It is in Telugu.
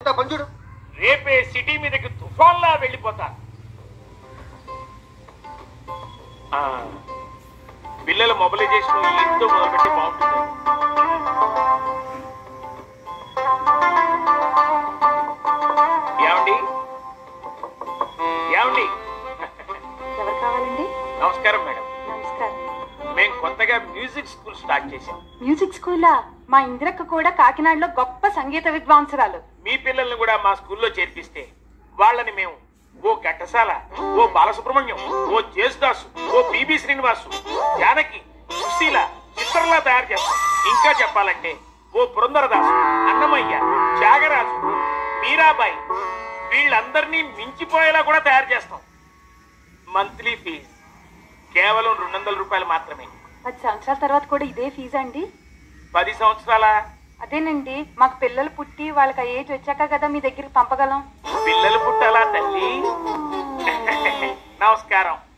పంచుడు రేపే సిటీ మీదకి తుఫాన్లా వెళ్ళిపోతాను. పిల్లల మొబిలైజేషన్ ఇంతో మొదలుపెట్టి బాగుంటుంది. ఏమండి ఏమండి ఎవరు కావాలండి? నమస్కారం మేడం. నమస్కారం. మేము కొత్తగా మ్యూజిక్ స్కూల్ స్టార్ట్ చేశాం. మ్యూజిక్ స్కూలా? మా ఇందిరక్క కూడా కాకినాడలో గొప్ప సంగీత విద్వాంసురాలు. మీ పిల్లల్ని కూడా మా స్కూల్లో చేర్పిస్తే వాళ్ళని మేము ఓ ఘట్టసాల, ఓ బాలసుబ్రహ్మణ్యం, ఓ జేసుదాసు, ఓ పిబి శ్రీనివాసు, జానకి, సుశీల, చిత్రంలా తయారు చేస్తాం. ఇంకా చెప్పాలంటే ఓ పురంధరదాసు, అన్నమయ్య, త్యాగరాజు, మీరాబాయి వీళ్ళందరినీ మించిపోయేలా కూడా తయారు చేస్తాం. మంత్లీ ఫీజు కేవలం 200 రూపాయలు మాత్రమే. 10 సంవత్సరాల తర్వాత కూడా ఇదే ఫీజా అండి? 10 సంవత్సరాల? అదేనండి, మాకు పిల్లలు పుట్టి వాళ్ళకి ఆ ఏజ్ వచ్చాక కదా మీ దగ్గరికి పంపగలం. పిల్లలు పుట్టాలా తల్లి? నమస్కారం.